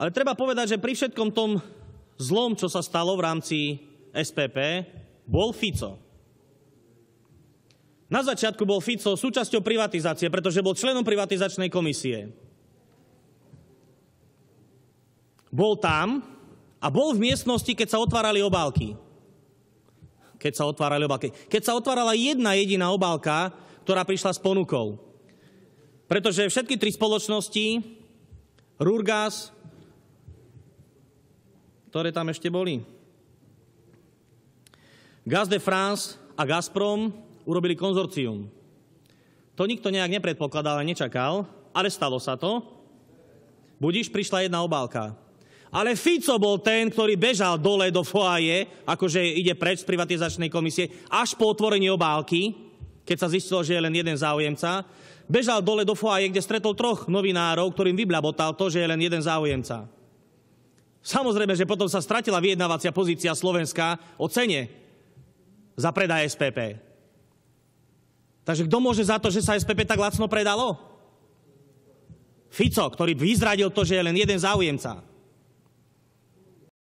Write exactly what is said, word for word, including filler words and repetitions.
Ale treba povedať, že pri všetkom tom zlom, čo sa stalo v rámci es pé pé, bol Fico. Na začiatku bol Fico súčasťou privatizácie, pretože bol členom privatizačnej komisie. Bol tam a bol v miestnosti, keď sa otvárali obálky. Keď sa otvárali obálky. Keď sa otvárala jedna jediná obálka, ktorá prišla s ponukou. Pretože všetky tri spoločnosti, Rurgas, ktoré tam ešte boli, Gaz de France a Gazprom urobili konzorcium. To nikto nejak nepredpokladal a nečakal, ale stalo sa to. Budiš, prišla jedna obálka. Ale Fico bol ten, ktorý bežal dole do foaje, akože ide preč z privatizačnej komisie, až po otvorení obálky, keď sa zistilo, že je len jeden záujemca, bežal dole do foaje, kde stretol troch novinárov, ktorým vybľabotal to, že je len jeden záujemca. Samozrejme, že potom sa stratila vyjednávacia pozícia Slovenska o cene za predaj es pé pé. Takže kto môže za to, že sa es pé pé tak lacno predalo? Fico, ktorý vyzradil to, že je len jeden záujemca.